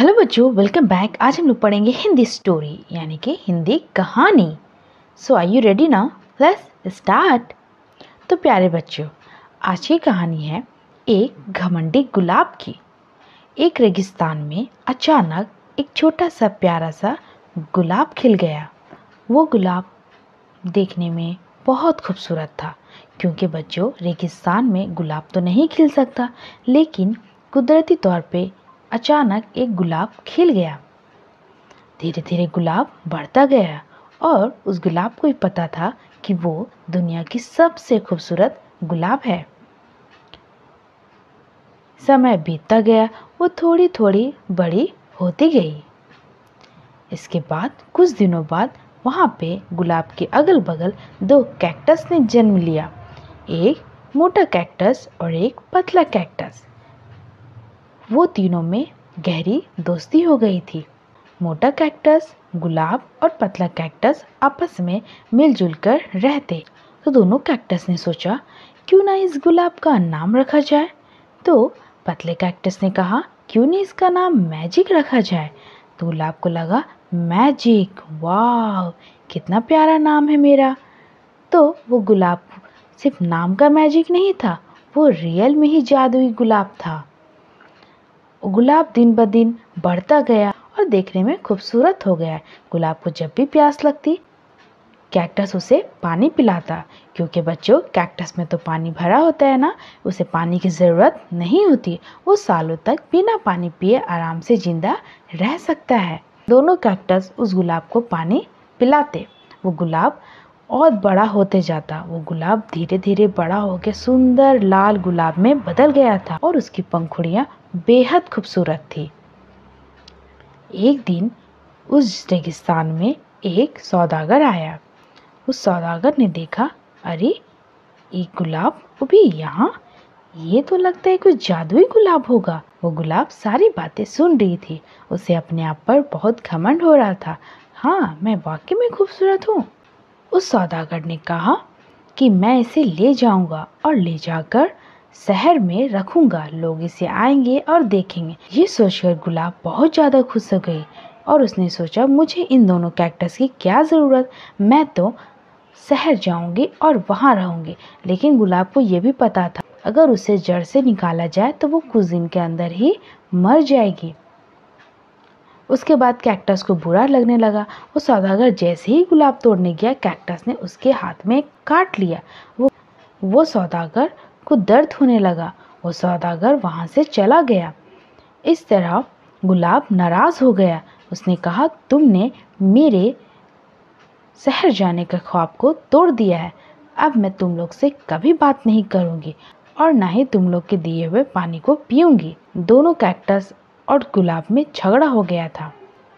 Hello बच्चों, welcome back. आज हम लोग पढ़ेंगे हिंदी स्टोरी यानी कि हिंदी कहानी। So are you ready now? Let's start. तो प्यारे बच्चों, आज की कहानी है एक घमंडी गुलाब की। एक रेगिस्तान में अचानक एक छोटा सा प्यारा सा गुलाब खिल गया। वो गुलाब देखने में बहुत खूबसूरत था, क्योंकि बच्चों रेगिस्तान में गुलाब तो नहीं खिल सकता, लेकिन कुदरती तौर पे अचानक एक गुलाब खिल गया। धीरे धीरे गुलाब बढ़ता गया और उस गुलाब को ही पता था कि वो दुनिया की सबसे खूबसूरत गुलाब है। समय बीतता गया, वो थोड़ी थोड़ी बड़ी होती गई। इसके बाद कुछ दिनों बाद वहाँ पे गुलाब के अगल बगल दो कैक्टस ने जन्म लिया, एक मोटा कैक्टस और एक पतला कैक्टस। वो तीनों में गहरी दोस्ती हो गई थी। मोटा कैक्टस, गुलाब और पतला कैक्टस आपस में मिलजुल कर रहते। तो दोनों कैक्टस ने सोचा, क्यों ना इस गुलाब का नाम रखा जाए। तो पतले कैक्टस ने कहा, क्यों नहीं इसका नाम मैजिक रखा जाए। तो गुलाब को लगा, मैजिक, वाह कितना प्यारा नाम है मेरा। तो वो गुलाब सिर्फ नाम का मैजिक नहीं था, वो रियल में ही जादुई गुलाब था। गुलाब दिन ब दिन बढ़ता गया और देखने में खूबसूरत हो गया। गुलाब को जब भी प्यास लगती, कैक्टस उसे पानी पिलाता, क्योंकि बच्चों कैक्टस में तो पानी भरा होता है ना, उसे पानी की ज़रूरत नहीं होती। वो सालों तक बिना पानी पिए आराम से जिंदा रह सकता है। दोनों कैक्टस उस गुलाब को पानी पिलाते। वो गुलाब और बड़ा होते जाता। वो गुलाब धीरे धीरे बड़ा होकर सुंदर लाल गुलाब में बदल गया था और उसकी पंखुड़ियां बेहद खूबसूरत थी। एक दिन उस रेगिस्तान में एक सौदागर आया। उस सौदागर ने देखा, अरे ये गुलाब वो भी यहाँ, ये तो लगता है कोई जादुई गुलाब होगा। वो गुलाब सारी बातें सुन रही थी। उसे अपने आप पर बहुत घमंड हो रहा था। हाँ, मैं वाकई में खूबसूरत हूँ। उस सौदागर ने कहा कि मैं इसे ले जाऊंगा और ले जाकर शहर में रखूंगा, लोग इसे आएंगे और देखेंगे। ये सोचकर गुलाब बहुत ज़्यादा खुश हो गई और उसने सोचा, मुझे इन दोनों कैक्टस की क्या ज़रूरत, मैं तो शहर जाऊंगी और वहाँ रहूंगी। लेकिन गुलाब को ये भी पता था, अगर उसे जड़ से निकाला जाए तो वो कुछ दिन के अंदर ही मर जाएगी। उसके बाद कैक्टस को बुरा लगने लगा। वो सौदागर जैसे ही गुलाब तोड़ने गया, कैक्टस ने उसके हाथ में काट लिया। वो सौदागर को दर्द होने लगा। वो सौदागर वहां से चला गया। इस तरह गुलाब नाराज हो गया। उसने कहा, तुमने मेरे शहर जाने के ख्वाब को तोड़ दिया है। अब मैं तुम लोग से कभी बात नहीं करूंगी और ना ही तुम लोग के दिए हुए पानी को पीऊंगी। दोनों कैक्टस और गुलाब में झगड़ा हो गया था।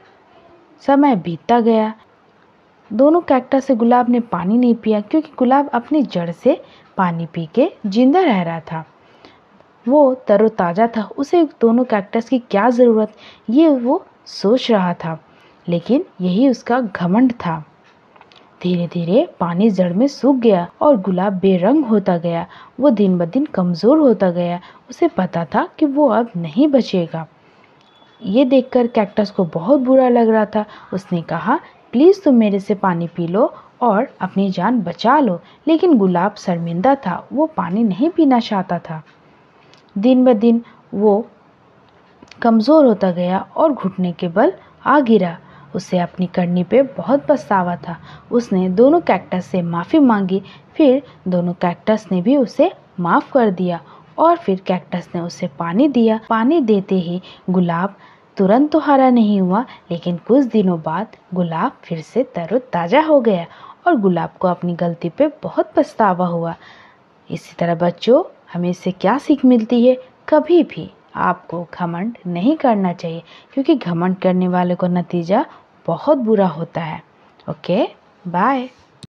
समय बीतता गया। दोनों कैक्टस से गुलाब ने पानी नहीं पिया, क्योंकि गुलाब अपनी जड़ से पानी पी के जिंदा रह रहा था। वो तरोताजा था, उसे दोनों कैक्टस की क्या ज़रूरत, ये वो सोच रहा था। लेकिन यही उसका घमंड था। धीरे धीरे पानी जड़ में सूख गया और गुलाब बेरंग होता गया। वो दिन ब दिन कमज़ोर होता गया। उसे पता था कि वो अब नहीं बचेगा। ये देखकर कैक्टस को बहुत बुरा लग रहा था। उसने कहा, प्लीज़ तुम मेरे से पानी पी लो और अपनी जान बचा लो। लेकिन गुलाब शर्मिंदा था, वो पानी नहीं पीना चाहता था। दिन ब दिन वो कमज़ोर होता गया और घुटने के बल आ गिरा। उसे अपनी करनी पे बहुत पछतावा था। उसने दोनों कैक्टस से माफ़ी मांगी। फिर दोनों कैक्टस ने भी उसे माफ़ कर दिया और फिर कैक्टस ने उसे पानी दिया। पानी देते ही गुलाब तुरंत तो हरा नहीं हुआ, लेकिन कुछ दिनों बाद गुलाब फिर से तरोताज़ा हो गया और गुलाब को अपनी गलती पे बहुत पछतावा हुआ। इसी तरह बच्चों, हमें इससे क्या सीख मिलती है? कभी भी आपको घमंड नहीं करना चाहिए, क्योंकि घमंड करने वाले को नतीजा बहुत बुरा होता है। Okay, bye.